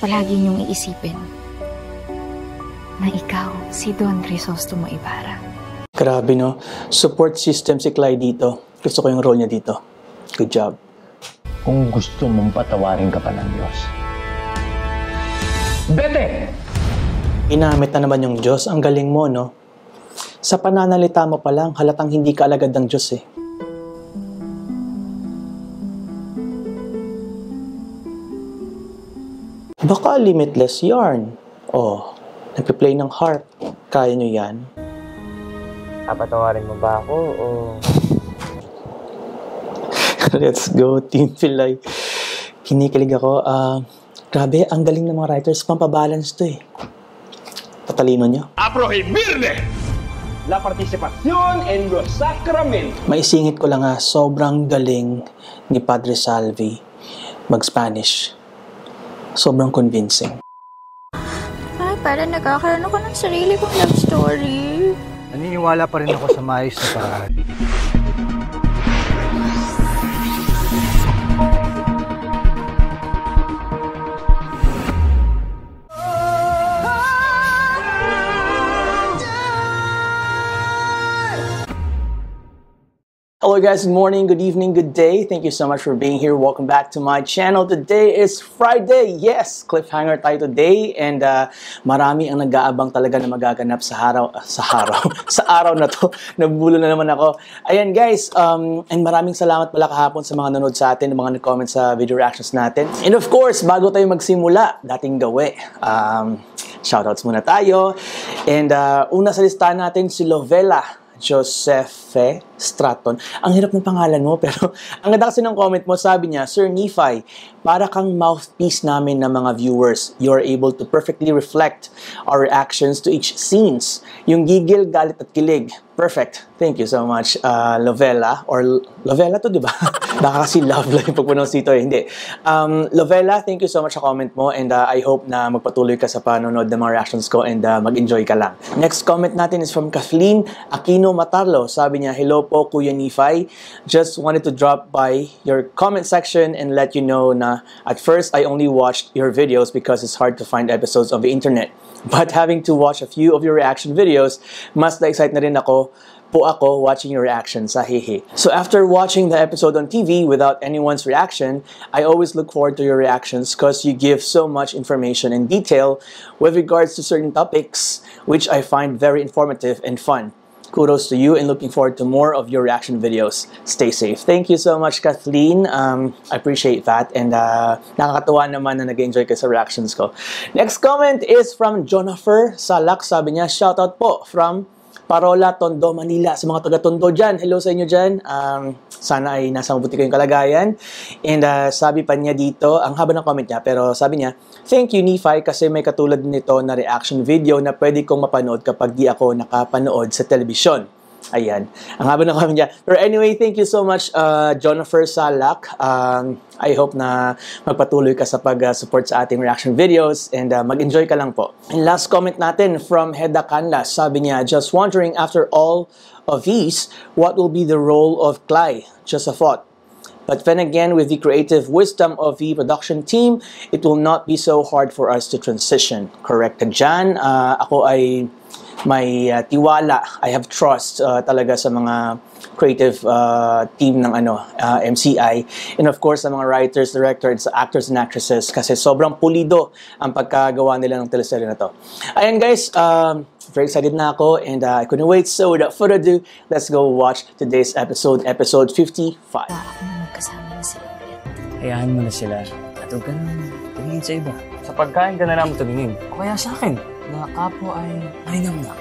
palagi niyong iisipin na ikaw, si Don Crisostomo Ibarra. Grabe, no? Support system si Clyde dito. Gusto ko yung role niya dito. Good job. Kung gusto mong patawarin ka pa ng Diyos, bete! Inamit na naman yung Diyos. Ang galing mo, no? Sa pananalita mo pa lang, halatang hindi ka alagad ng Diyos, eh. Baka limitless yarn. Oh, nagpe-play ng harp. Kaya nyo yan. Papatawarin mo ba ako o... Let's go, Team Pilay. Kinikilig ako. Grabe, ang galing ng mga writers. Pampabalance to, eh. Tatalino nyo. ¡A prohibirle la participación en los sacramentos! Maisingit ko lang sobrang galing ni Padre Salvi mag-Spanish. Sobrang convincing. Ay, parang nagkakaroon ako ng sarili kong love story. Naniniwala pa rin ako sa maayos na paraan. Hello guys, good morning, good evening, good day. Thank you so much for being here. Welcome back to my channel. Today is Friday. Yes, cliffhanger tayo today. And marami ang nag-aabang talaga na magaganap sa araw na to. Nabulo na naman ako. Ayan guys, and maraming salamat pala kahapon sa mga nanood sa atin, mga nag-comment sa video reactions natin. And of course, bago tayo magsimula, dating gawi. Shoutouts muna tayo. And una sa listahan natin si Lovella Josephe Stratton. Ang hirap ng pangalan mo, pero ang ganda kasi ng comment mo, sabi niya, Sir Nephi, para kang mouthpiece namin ng mga viewers. You are able to perfectly reflect our reactions to each scenes. Yung gigil, galit at kilig. Perfect. Thank you so much, Lovella. Or Lovella to, di ba? Baka kasi love lang yung pag-pronounce dito, eh. Hindi. Lovella, thank you so much sa comment mo, and I hope na magpatuloy ka sa panonood ng mga reactions ko and mag-enjoy ka lang. Next comment natin is from Kathleen Aquino Matarlo. Sabi niya, hello po, Kuya Nephi. Just wanted to drop by your comment section and let you know na at first I only watched your videos because it's hard to find episodes on the internet. But having to watch a few of your reaction videos, mas na-excite na rin ako watching your reactions. Hehe. So after watching the episode on TV without anyone's reaction, I always look forward to your reactions because you give so much information and detail with regards to certain topics, which I find very informative and fun. Kudos to you and looking forward to more of your reaction videos. Stay safe. Thank you so much, Kathleen. I appreciate that. And nakakatuwa naman na nag-enjoy ka sa reactions ko. Next comment is from Jonathan Salak. Sabi niya, shoutout po from Parola, Tondo, Manila. Sa mga taga-Tondo dyan, hello sa inyo dyan. Sana ay nasa mabuti kayong kalagayan. And sabi pa niya dito, ang haba ng comment niya, pero sabi niya, thank you, Nephi, kasi may katulad nito na reaction video na pwede kong mapanood kapag di ako nakapanood sa telebisyon. Ayan. Ang haba ng comment niya. Pero anyway, thank you so much, Jonathan Salak. I hope na magpatuloy ka sa pag-support sa ating reaction videos and mag-enjoy ka lang po. And last comment natin from Heda Canlas. Sabi niya, just wondering after all of these, what will be the role of Clara? Just a thought. But then again, with the creative wisdom of the production team, it will not be so hard for us to transition. Correct ka dyan. Ako ay may tiwala, I have trust talaga sa mga creative team ng MCI, and of course sa mga writers, directors, actors and actresses, kasi sobrang pulido ang pagkagawa nila ng teleserye na to. Ayan guys, very excited na ako and I couldn't wait, so without further ado, let's go watch today's episode 55. Magkasama na sila ulit. Hayaan mo na sila. At huwag ka nang tumingin sa iba. Sa pagkain ka na naman tumingin. O kaya sa akin, na kapo ay marinam na.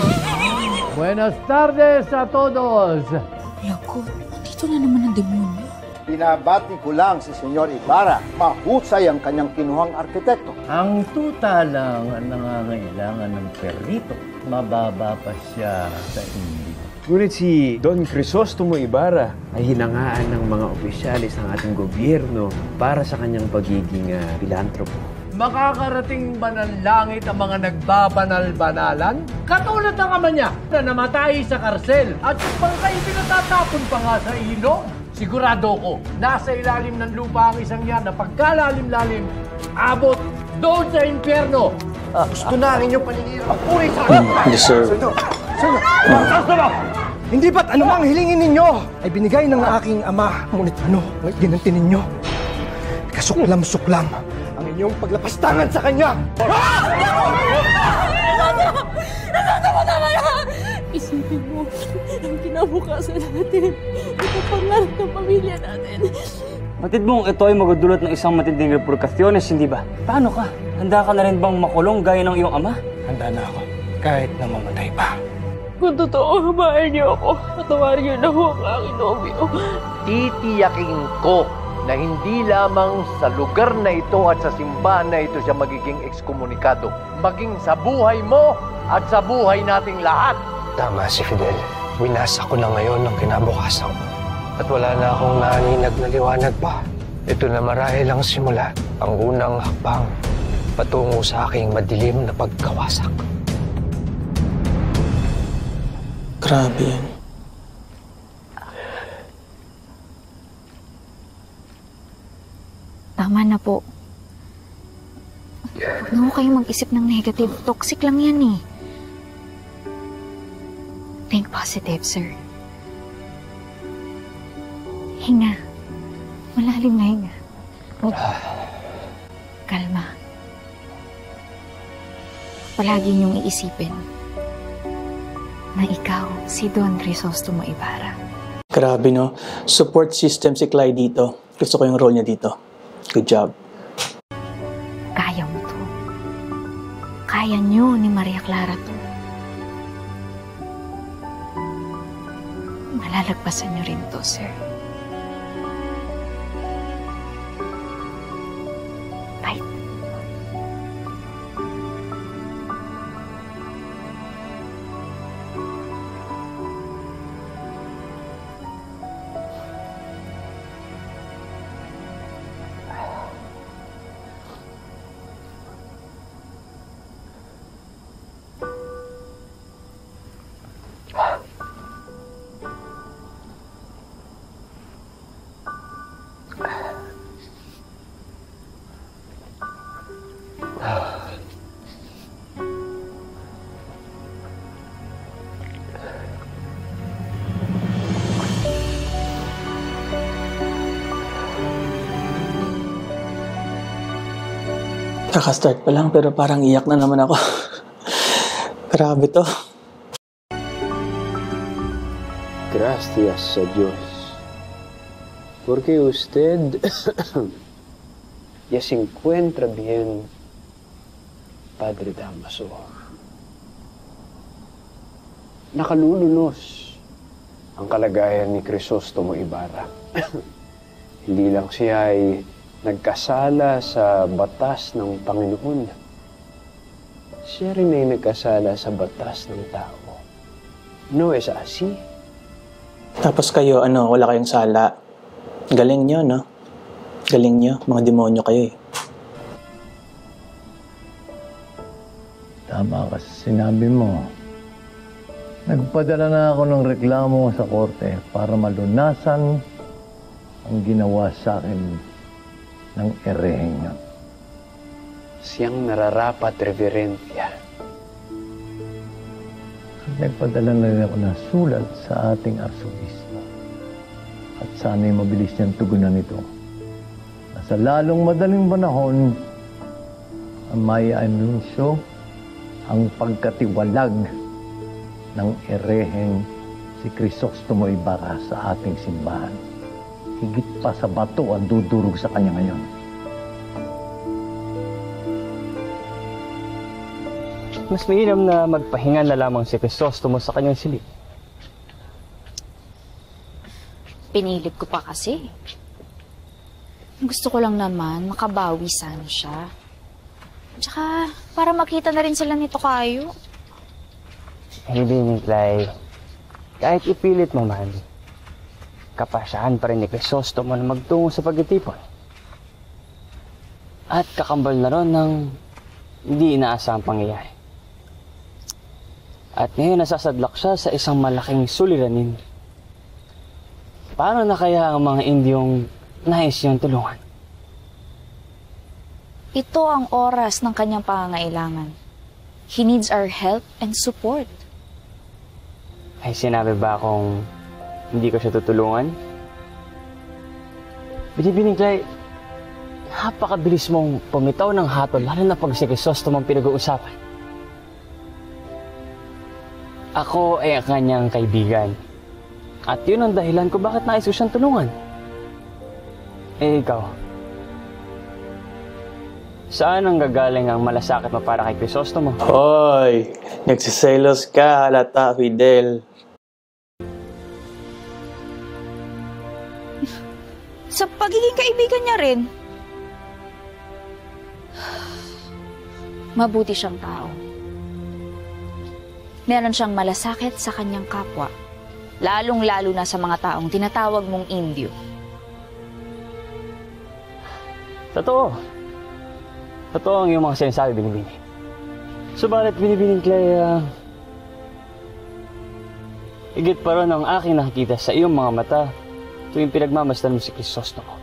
Buenas tardes a todos! Naku, dito na naman ang demonyo. Binabati ko lang si Senyor Ibarra. Mahusay ang kanyang kinuhang arkitekto. Ang tuta lang ang nangangailangan ng perito. Mababa pa siya sa hindi. Ngunit si Don Crisostomo Ibarra ay hinangaan ng mga opisyalis ng ating gobyerno para sa kanyang pagiging pilantropo. Makakarating ba ng langit ang mga nagbabanal-banalan? Katulad ng ama niya na namatay sa karsel at pangkay pinatatapon pa nga sa ilog. Sigurado ko, nasa ilalim ng lupa ang isang yan na pagkalalim-lalim, abot doon sa impyerno. Gusto na ang inyong paninira. Puri sa akin! Deserve. Hindi ba't anumang hilingin ninyo ay binigay ng aking ama. Ngunit ano ang ginanti ninyo? Kasuklam-suklam ang inyong paglapastangan sa kanya. Isipin mo, ang kinabukasan natin, ito pangarap ng pamilya natin. Batid mong ito ay magdulot ng isang matinding reperkusyones, hindi ba? Paano ka? Handa ka na rin bang makulong gaya ng iyong ama? Handa na ako, kahit na mamatay pa. Kung totoo, mahal niyo ako, patawarin niyo na ho ang aking nobyo. Titiyakin ko na hindi lamang sa lugar na ito at sa simbahan na ito siya magiging ekskomunikado. Maging sa buhay mo at sa buhay nating lahat. Tama si Fidel. Winasa ko na ngayon ng kinabukasan ko. At wala na akong naninag na liwanag pa. Ito na marahil ang simula, ang unang hakbang patungo sa aking madilim na pagkawasak. Grabe yan. Tama na po. Huwag na ho kayong mag-isip ng negative. Toxic lang yan eh. Think positive, sir. Hinga. Malalim na hinga. Kalma. Palagi niyong iisipin na ikaw, si Don Crisostomo Ibarra. Grabe, no? Support system si Clyde dito. Gusto ko yung role niya dito. Good job. Kaya mo to. Kaya niyo ni Maria Clara to. Malalagpasan niyo rin to, sir. Fight. Kaka-start pa lang pero parang iyak na naman ako. Grabe to. Gracias sa Diyos. Porque usted ya se encuentra bien, Padre Damaso. Nakalulunos ang kalagayan ni Crisostomo Ibarra. Hindi lang siya ay nagkasala sa batas ng Panginoon. Siya rin ay nagkasala sa batas ng tao. No es así. Tapos kayo, wala kayong sala. Galing nyo, no? Galing nyo. Mga demonyo kayo eh. Tama ka sa sinabi mo. Nagpadala na ako ng reklamo sa korte para malunasan ang ginawa sa akin ng ereheng niya. Siyang nararapat, Reverencia. Nagpadala na rin ako ng sulat sa ating arsobispo. At sana'y mabilis niyang tugunan ito. Na sa lalong madaling panahon, ang may anunsyo ang pagkatiwalag ng ereheng si Crisostomo Ibarra sa ating simbahan. Higit pa sa bato ang dudurog sa kanya ngayon. Mas mainam na magpahinga na lamang si Crisostomo sa kanyang silid. Pinilit ko pa kasi. Gusto ko lang naman makabawi sana siya. Tsaka para makita na rin sila nito kayo. Hindi ni Clay. Kahit ipilit mo man, kapasyahan pa rin ni Crisostomo na magtungo sa pagtitipon. At kakambal na ron ng hindi inaasahang pangyayari. At ngayon nasasadlak siya sa isang malaking suliranin. Paano na kaya ang mga Indyong nais niyang tulungan? Ito ang oras ng kanyang pangangailangan. He needs our help and support. Ay, sinabi ba akong hindi ko siya tutulungan? Binibining Clay, napakabilis mong pumitaw ng hatol, lalo na pag si Crisostomo ang pinag-uusapan. Ako ay ang kanyang kaibigan. At yun ang dahilan ko bakit nais ko siyang tulungan. Eh, ikaw. Saan ang gagaling ang malasakit mo para kay Crisostomo? Hoy, nagsiselos ka, halata, Fidel. Sa pagiging kaibigan niya rin. Mabuti siyang tao. Meron siyang malasakit sa kanyang kapwa. Lalong-lalo na sa mga taong tinatawag mong Indio. Totoo. Totoo ang iyong mga sinasabi, Binibining. Subalit, Binibining Clay, higit pa ron ang aking nakikita sa iyong mga mata tuwing pinagmamasdan mo si Crisostomo.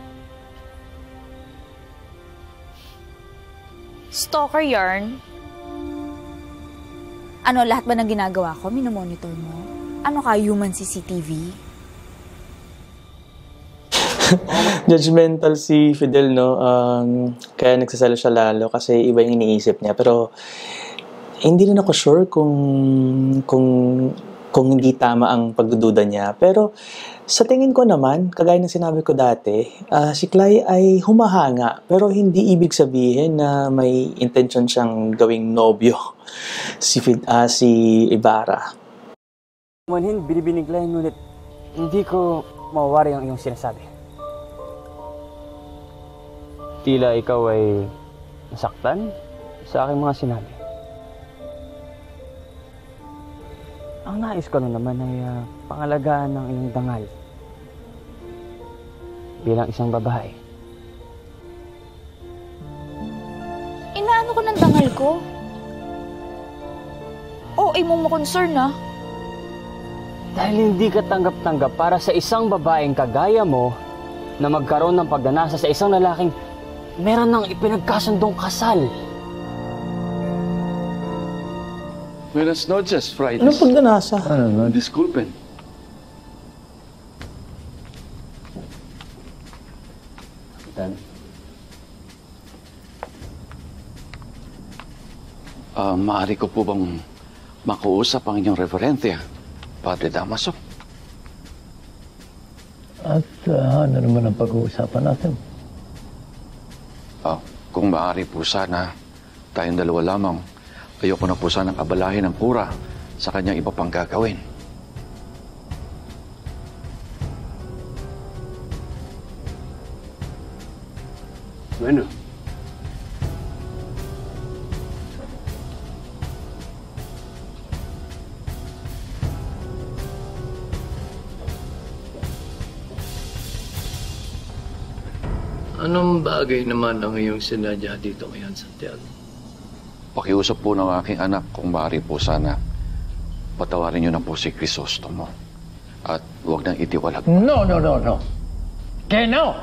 Stalker yarn? Ano, lahat ba ng ginagawa ko, minomonitor mo? Ano ka, human CCTV? Judgmental si Fidel, no? Kaya nagsasalo siya lalo kasi iba yung iniisip niya. Pero hindi rin ako sure kung hindi tama ang pagdududa niya. Pero sa tingin ko naman, kagaya ng sinabi ko dati, si Clay ay humahanga. Pero hindi ibig sabihin na may intention siyang gawing nobyo si Ibarra. Manhin, Binibining Clay, ngunit hindi ko mawari ang iyong sinasabi. Tila ikaw ay nasaktan sa aking mga sinabi. Ang nais ko naman ay pangalagaan ng iyong dangal bilang isang babae. Inaano ko ng dangal ko? Ay mong makoncern, ah. Dahil hindi ka tanggap-tanggap para sa isang babaeng kagaya mo na magkaroon ng pagdanasa sa isang lalaking meron ng ipinagkasundong kasal. Buenas noches, Fridays. Anong pagdanasa? Disculpen. Kapitan. Maaari ko po bang makuusap ang inyong referensya, Padre Damaso? At ano naman ang pag-uusapan natin? Kung maaari po sana, tayong dalawa lamang. Ayoko na po sanang abalahin ng kura sa kanyang iba pang gagawin. Bueno. Anong bagay naman ang iyong sinadya dito ngayon, Santiago? Pakiusap po ng aking anak kung maaari po sana. Patawarin niyo na po si Crisostomo. At huwag nang itiwalag. No. Kaya no!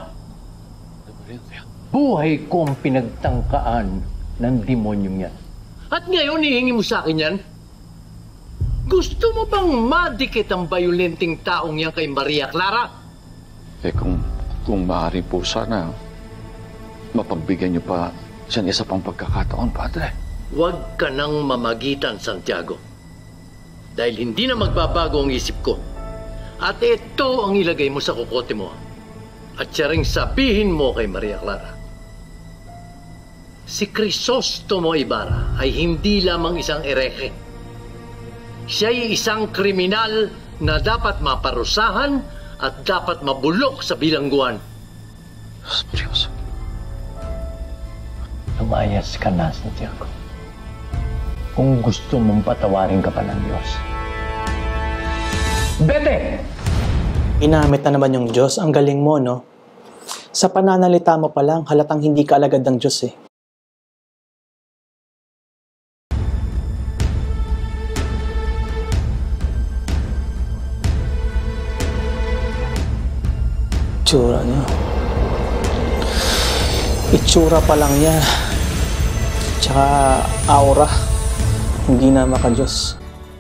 Buhay kong pinagtangkaan ng demonyong yan. At ngayon, hihingi mo sa akin yan? Gusto mo bang madikit ang bayulenting taong yan kay Maria Clara? Kung maaari po sana, mapagbigyan niyo pa siya isa pang pagkakataon, Padre. Huwag ka nang mamagitan, Santiago. Dahil hindi na magbabago ang isip ko. At ito ang ilagay mo sa kukote mo. At siya ring sabihin mo kay Maria Clara. Si Crisostomo Ibarra ay hindi lamang isang ereke. Siya'y isang kriminal na dapat maparusahan at dapat mabulok sa bilangguan. Seryoso. Lumayas ka na, Santiago. Kung gusto mong patawarin ka pa ng Diyos. Bete! Inamit na naman yung Diyos. Ang galing mo, no? Sa pananalita mo pa lang, halatang hindi ka alagad ng Diyos, eh. Itsura niya. Itsura pa lang niya. Tsaka aura, hindi na makajos.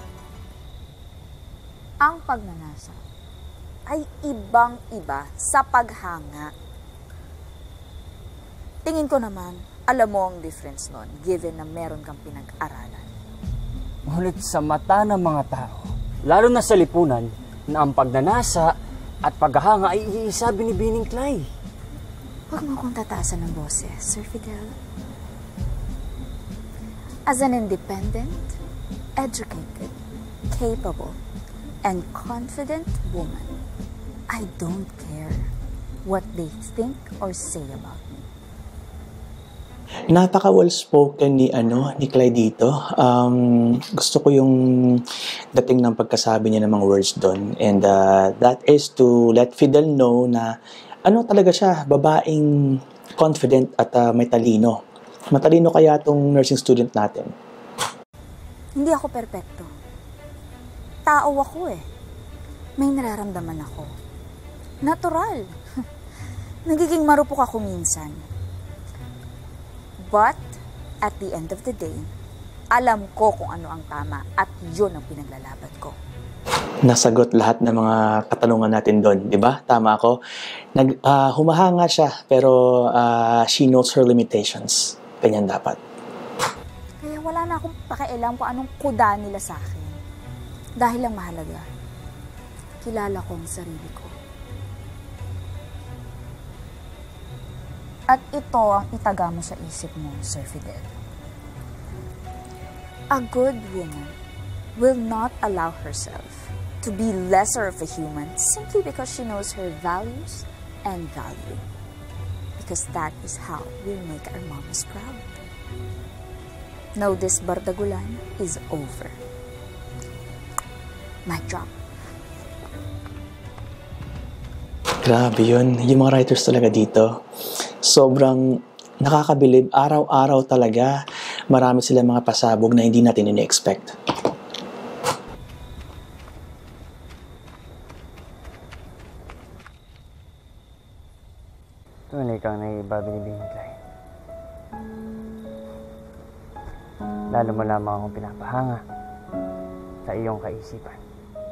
Ang pagnanasa ay ibang-iba sa paghanga. Tingin ko naman, alam mo ang difference nun, given na meron kang pinag-aralan. Ngunit sa mata ng mga tao, lalo na sa lipunan, na ang pagnanasa at paghahanga ay iisa binibining Clay. Huwag mo akong tataasan ng boses, Sir Fidel. As an independent, educated, capable, and confident woman, I don't care what they think or say about me. Napaka well-spoken ni Clay dito. Gusto ko yung dating ng pagkasabi niya ng mga words doon. And that is to let Fidel know na talaga siya, babaeng confident at may talino. Matalino kaya tong nursing student natin. Hindi ako perpekto. Tao ako eh. May nararamdaman ako. Natural. Nagiging marupok ako minsan. But, at the end of the day, alam ko kung ano ang tama at yun ang pinaglalaban ko. Nasagot lahat ng mga katanungan natin doon, di ba? Tama ako. Humahanga siya, pero she knows her limitations. Ganyan dapat. Kaya wala na akong pakialam kung anong kuda nila sa akin. Dahil ang mahalaga, kilala ko ang sarili ko. At ito ang itaga mo sa isip mo, Sir Fidel. A good woman will not allow herself to be lesser of a human simply because she knows her values and value. Because that is how we make our mamas proud. Now this bardagulan is over. Mic drop. Grabe yun. Yung mga writers talaga dito, sobrang nakakabilib. Araw-araw talaga, marami silang mga pasabog na hindi natin ini-expect. Tunay kang naiiba binibing Clay. Lalo mo lamang akong pinapahanga sa iyong kaisipan.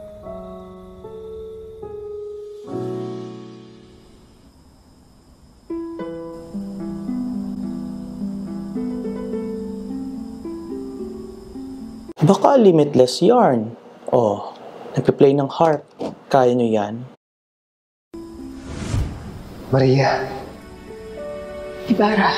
Baka limitless yarn. Nagpe-play ng harp. Kaya nyo yan? Maria. Ibarra.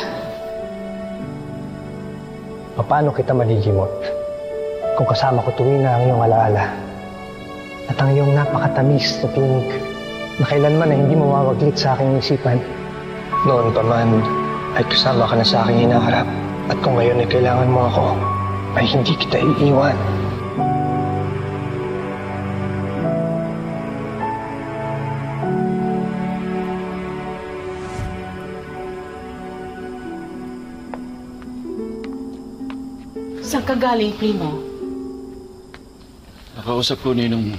Paano kita maligimot kung kasama ko tuwing na ang iyong alaala at ang iyong napakatamis na tinig na kailanman ay hindi mawawaglit sa aking isipan. Noon pa man ay kasama ka na sa aking hinaharap at kung ngayon ay kailangan mo ako, ay hindi kita iiwan. Saan ka galing, Primo? Nakausap ko ninong mo.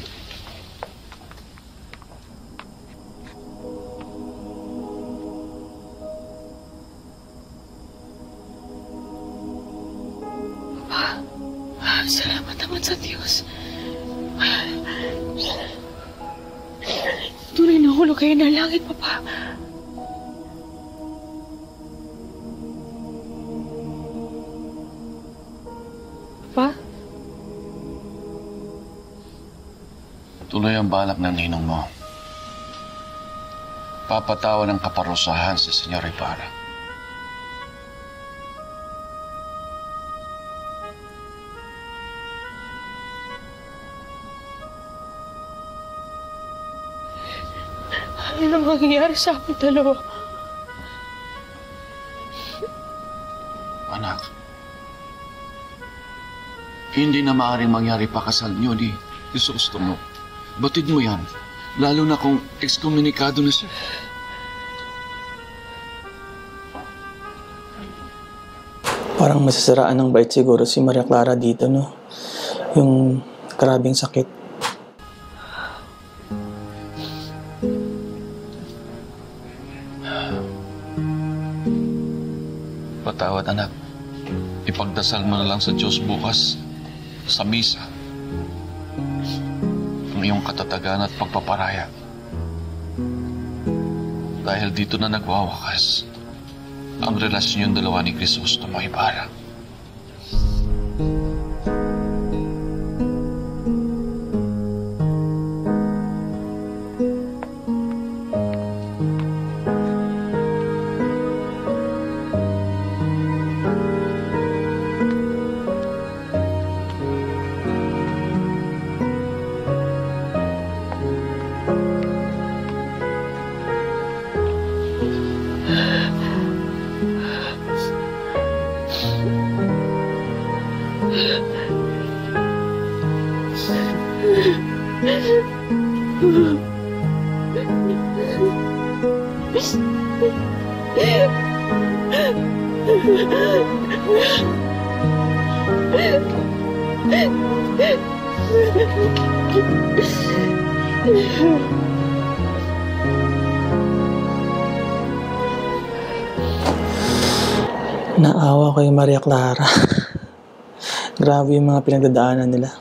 Salamat naman sa Diyos. Tunay na hulog kayo ng langit, Papa. Pa? Tuloy ang balak ng ninong mo. Papatawan ng kaparusahan si Senyor Ibarra. Ano nang mangyayari sa amin dalawa? Anak, hindi na maaaring mangyari pakasal niyo ni Crisostomo. Batid mo yan, lalo na kung ekskomunikado na siya. Parang masasiraan ng bait siguro si Maria Clara dito, no? Yung karabing sakit. Patawad, anak. ipagdasal mo na lang sa Diyos bukas sa misa ang iyong katatagan at pagpaparaya. Dahil dito na nagwawakas ang relasyon yung dalawa ni Crisostomo Ibarra. Naawa ko yung Maria Clara. Grabe yung mga pinagdadaanan nila.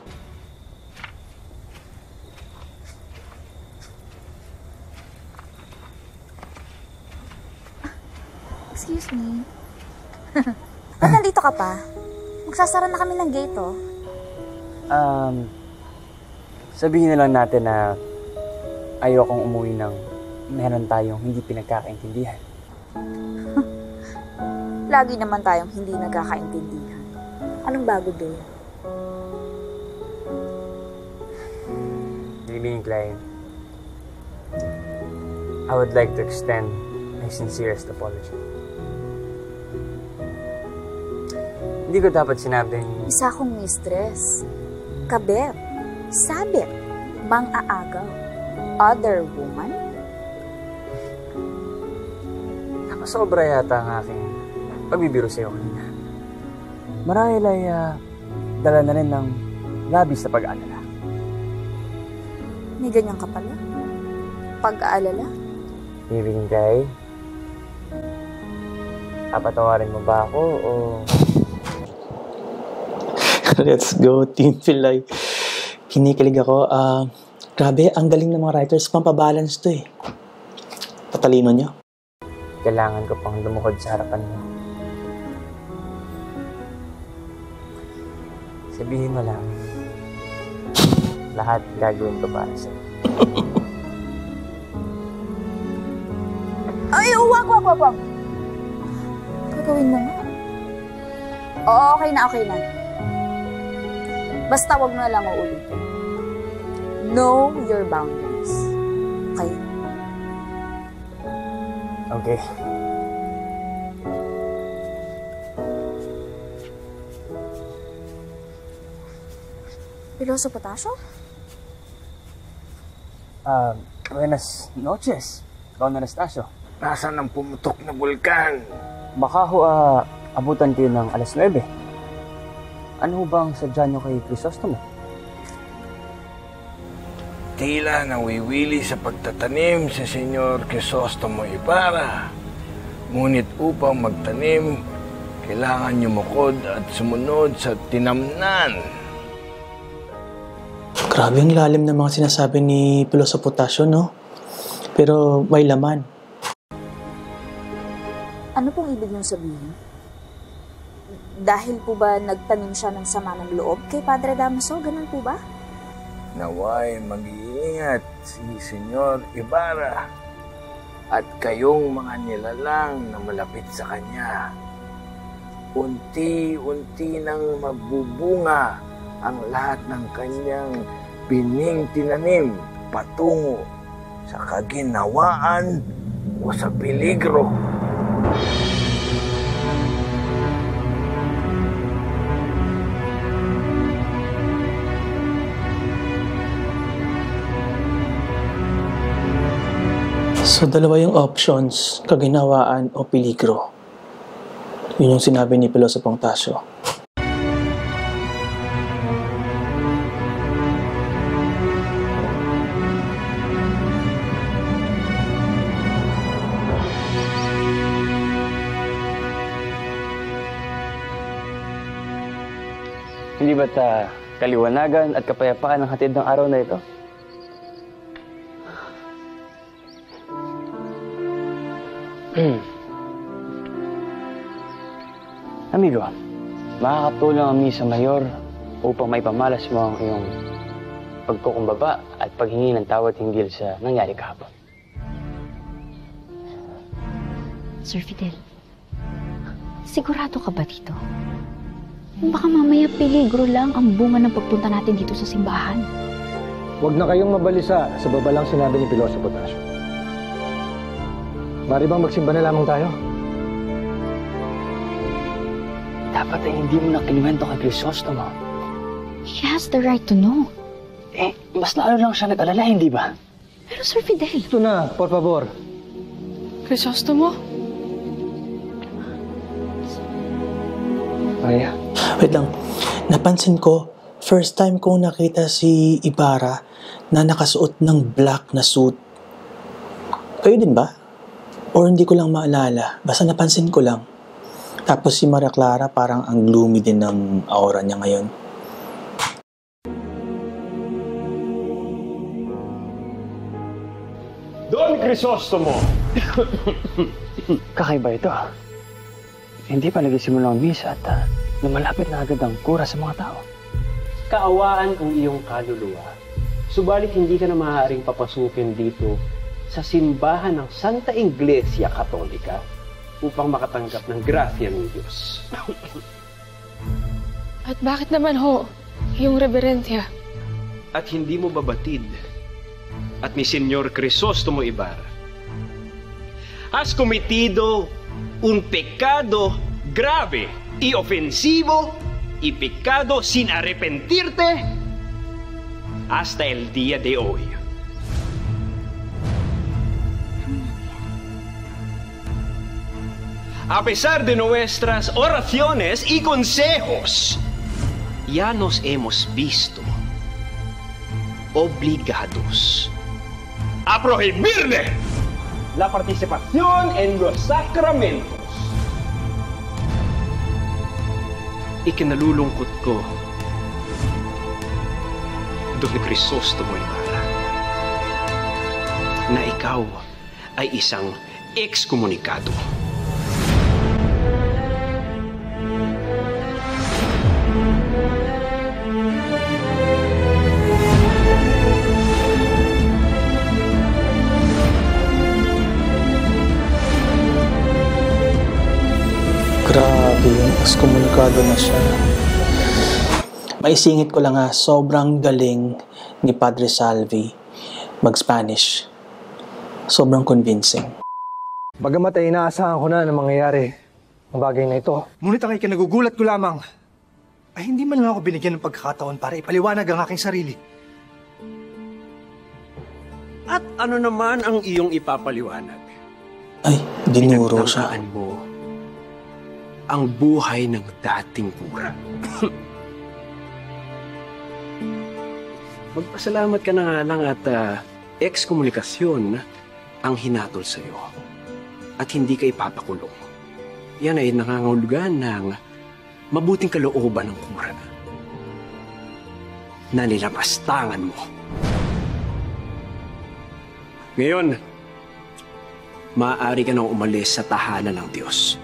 Excuse me. Ba't nandito ka pa? Magsasara na kami ng gate, oh. Sabihin na lang natin na ayokong umuwi ng meron tayong hindi pinagkakaintindihan. Lagi naman tayong hindi nagkakaintindihan. Anong bago doon? Living client, I would like to extend my sincerest apology. Hindi ko dapat sinabing... Isa akong mistress. Kabet. Sabit. Mang-aagaw. Other woman? Nakasobra yata ang aking pagbibiro sa'yo kanina. Marahil ay dala na rin ng labis na pag-aalala. May ganyan ka pala? Pag-aalala? Living guy, papatawarin mo ba ako o... Let's go, Team Pilay. Kinikilig ako. Grabe, ang galing ng mga writers. Pampabalance to eh. Tatalino nyo. Kailangan ko pang lumukod sa harapan mo. Sabihin mo lang, lahat gagawin ko para sa'yo. Ay, wag. Gagawin mo nga. Oo, okay na. Basta wag mo na lang uulitin. Know your boundaries. Okay? Okay. Piloso Potasio? Buenas noches, Don Anastasio. Nasaan ang pumutok na bulkan? Baka abutan kayo ng alas 9. Ano bang sadya nyo kay Crisostomo? Tila nawiwili sa pagtatanim si Senyor Crisostomo Ibarra. Ngunit upang magtanim, kailangan yumukod at sumunod sa tinamnan. Grabe ang lalim ng mga sinasabi ni Piloso Potasio, no? Pero may laman. Ano pong ibig niyong sabihin? Dahil po ba nagtanim siya ng sama ng loob kay Padre Damaso? Ganun po ba? Naway mag-iingat si Senyor Ibarra at kayong mga nilalang na malapit sa kanya. Unti-unti nang magbubunga ang lahat ng kanyang pining tinanim patungo sa kaginhawaan o sa peligro. So, dalawa yung options, kaginhawaan o peligro. Yun yung sinabi ni Piloso Potasio. Hindi ba't kaliwanagan at kapayapaan ang hatid ng araw na ito? Amigo, makakatulong ang misa mayor upang maipamalas mo ang iyong pagkukumbaba at paghingi ng tawad hinggil sa nangyari kahapon. Sir Fidel, sigurado ka ba dito? Baka mamaya peligro lang ang bunga ng pagpunta natin dito sa simbahan. Huwag na kayong mabalisa sa babalang sinabi ni Piloso Potasio. Mari bang magsimba na lamang tayo? Dapat ay hindi mo na kinuwento kay Crisostomo. He has the right to know. Mas lalo lang siya nag-alala, hindi ba? Pero Sir Fidel... Ito na, por favor. Crisostomo? Maria? Wait lang, napansin ko, first time kong nakita si Ibarra na nakasuot ng black na suit. Kayo din ba? Or hindi ko lang maalala, basta napansin ko lang. Tapos si Maria Clara parang ang gloomy din ng aura niya ngayon. Don Crisostomo! Kakaiba ito. Hindi pa nagsisimula ang misa at lumalapit na agad ang kura sa mga tao. Kaawaan ang iyong kaluluwa. Subalit hindi ka na maaaring papasukin dito sa simbahan ng Santa Iglesia Katolika upang makatanggap ng grasya ng Diyos. At bakit naman ho, yung reverensya? At hindi mo babatid at ni Senyor Crisostomo Ibarra has cometido un pecado grave y ofensivo y pecado sin arrepentirte hasta el día de hoy. A pesar de nuestras oraciones y consejos, ya nos hemos visto obligados a prohibirle la participación en los sacramentos. Ikinalulungkot ko, Don Crisostomo Ibarra, na ikaw ay isang ekskomunikado. Grabe yun, ekskomunikado na siya. Maisingit ko lang sobrang galing ni Padre Salvi mag-Spanish. Sobrang convincing. Bagamat ay inaasahan ko na na mangyayari ang bagay na ito. Ngunit ang ikinagugulat ko lamang ay hindi man lang ako binigyan ng pagkakataon para ipaliwanag ang aking sarili. At ano naman ang iyong ipapaliwanag? Ay, dinuro siya. Pinagtangkaan mo ang buhay ng dating kura. Magpasalamat ka na nga lang at ekskomunikasyon ang hinatol sa iyo. At hindi ka ipapakulong. Yan ay nangangahulugan ng mabuting kalooban ng kura na nilapastangan mo. Ngayon, maaari ka nang umalis sa tahanan ng Diyos.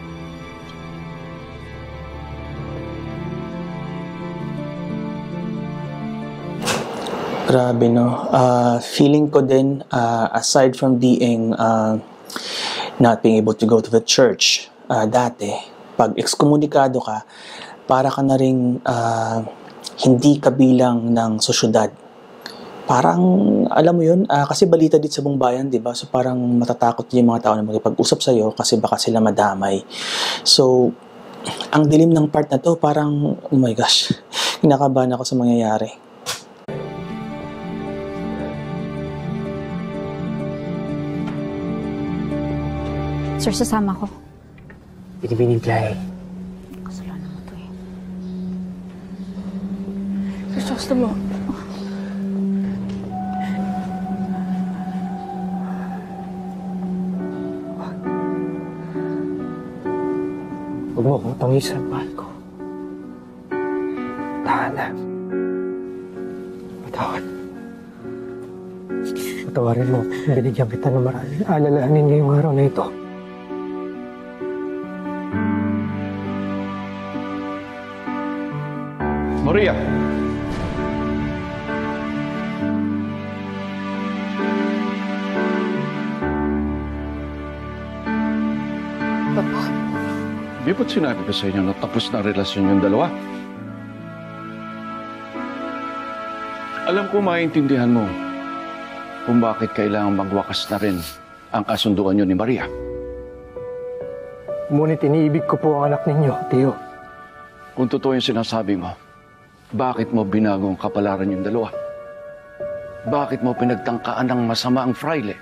Grabe, no? Feeling ko din, aside from being not being able to go to the church, dati, pag ekskomunikado ka, para ka na rin hindi kabilang ng sosyudad. Parang, alam mo yun, kasi balita dito sa buong bayan, di ba? So parang matatakot yung mga tao na magpag-usap sa'yo kasi baka sila madamay. So, ang dilim ng part na to, parang, oh my gosh, kinakabahan ako sa mangyayari. Sir, sasama ko. Binibining Clara. Kasalanan mo to eh. Crisostomo. Huwag mo akong tangisan, mahal ko. tahanan. Patawad. Patawarin mo. Binigyan kita ng maraming alalahanin ngayong araw na ito. Maria! Papa? Di ba't sinabi ko sa inyo na tapos na relasyon yung dalawa? Alam ko maintindihan mo kung bakit kailangan magwakas na rin ang kasunduan niyo ni Maria. Ngunit iniibig ko po ang anak ninyo, Tio. Kung totoo yung sinasabi mo, bakit mo binago ang kapalaran yung dalawa? Bakit mo pinagtangkaan ng masama ang fraile?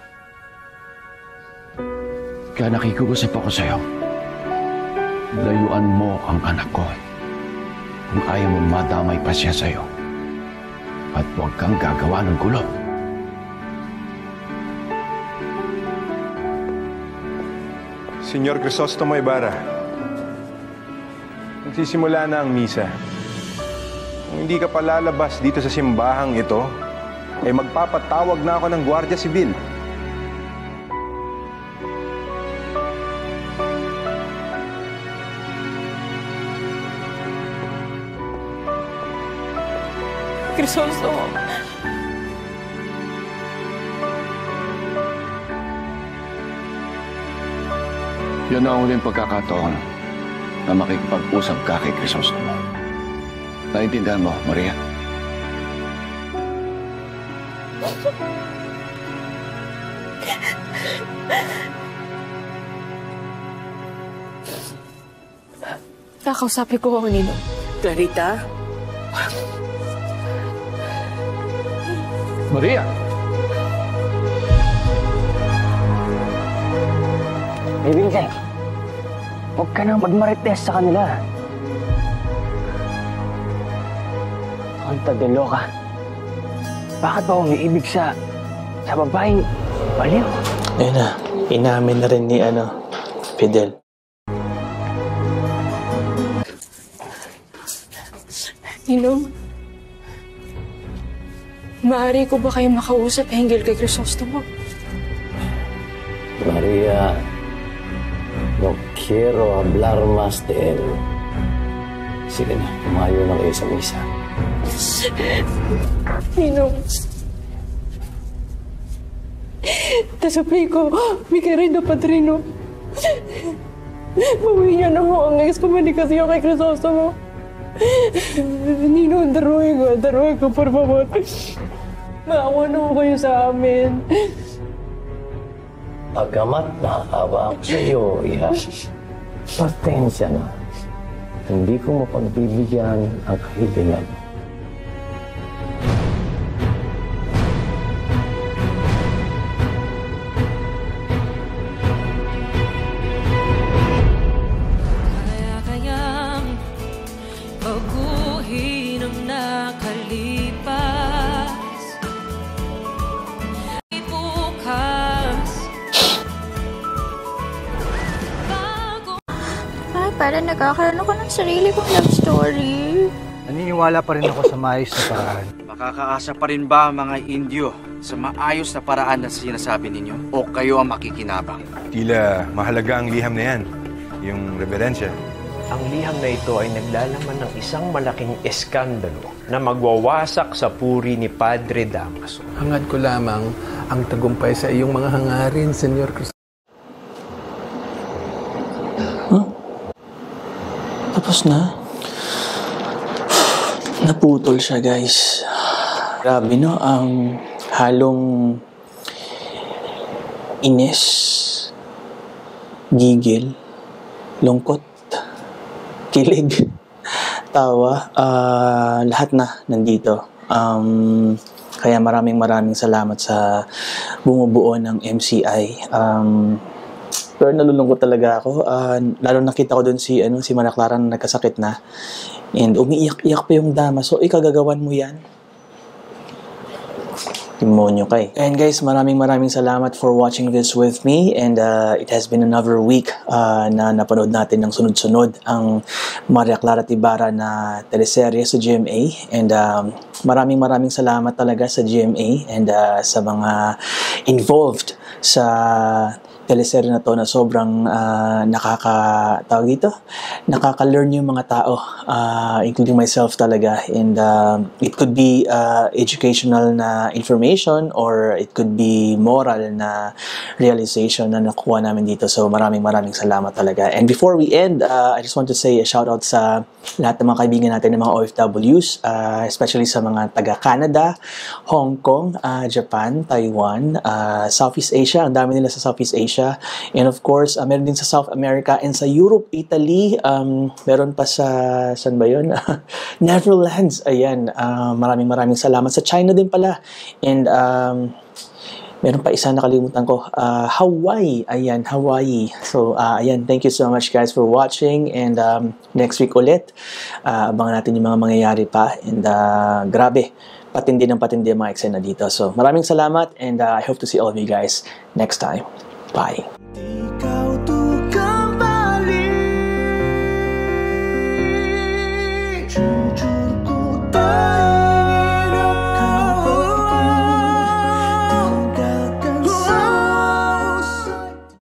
Kaya nakikiusap ako sa'yo. Layuan mo ang anak ko. Kung ayaw mo madamay pa siya sa'yo. At huwag kang gagawa ng gulo. Senyor Crisostomo Ibarra, nagsisimula na ang misa. Kung hindi ka pa lalabas dito sa simbahang ito, ay magpapatawag na ako ng Gwardiya Sibil. Crisostomo. Yan ang huling pagkakataon na makikipag-usap ka kay Crisostomo. Naintindihan mo, Maria? Kakausapin ko ang Nino. Clarita? Maria! Vincent, huwag ka nang magmarites sa kanila. Tonta de loka. Bakit ba umiibig sa babaeng baliw? Ayun na, inamin na rin ni Fidel. Ninong, maaari ko ba kayo makausap hinggil kay Crisostomo? Maria, no quiero hablar más de él. Sige na, tumayo na kayo sa misa. Ninong, te suplico, mi querido padrino, bawiin niyo na mo ang excomunikasyon kay Crisostomo. Ninong, daruin ko, por favor. Maawa na kayo sa amin. Pagamat nakakawa ako sa iyo, Iha, pasensya na. Hindi ko mapagbibigyan ang kahilingan. Kaya-kayang baguhin ang nakalipas. Bukas. Ay, parang nagkakaroon ako ng sarili kong love story. Naniniwala pa rin ako sa maayos na paraan. Makakaasa pa rin ba mga Indyo sa maayos na paraan na sinasabi ninyo? O kayo ang makikinabang? Tila mahalaga ang liham na yan, yung reverensya. Ang liham na ito ay naglalaman ng isang malaking eskandalo na magwawasak sa puri ni Padre Damaso. Hangad ko lamang ang tagumpay sa iyong mga hangarin, Senyor Crisostomo. Tapos na. Naputol siya, guys. Grabe, no? Ang halong inis, gigil, lungkot, kilig, tawa, lahat na nandito. Kaya maraming salamat sa bumubuo ng MCI. Pero nalulungkot talaga ako. Lalo nakita ko dun si Mana Clara na nagkasakit na. And umiiyak-iyak pa yung dama. So, ikagagawan mo yan. Demonyo kay. And guys, maraming salamat for watching this with me, and it has been another week na napanood natin ng sunod-sunod ang Maria Clara at Ibarra na teleserye sa GMA, and maraming salamat talaga sa GMA and sa mga involved sa teleserye na to na sobrang nakaka-learn yung mga tao, including myself talaga, and it could be educational na information or it could be moral na realization na nakuha namin dito. So maraming salamat talaga. And before we end, I just want to say a shout out sa lahat ng mga kaibigan natin ng mga OFWs, especially sa mga taga-Canada, Hong Kong, Japan, Taiwan, Southeast Asia. Ang dami nila sa Southeast Asia. And of course, meron din sa South America and sa Europe, Italy, meron pa sa, saan ba yun? Netherlands, ayan. Maraming salamat. Sa China din pala. And meron pa isa nakalimutan ko, Hawaii, ayan, Hawaii. So, ayan, thank you so much guys for watching, and next week ulit, abangan natin yung mga mangyayari pa, and grabe, patindi ang mga eksena dito. So, maraming salamat, and I hope to see all of you guys next time. Bye.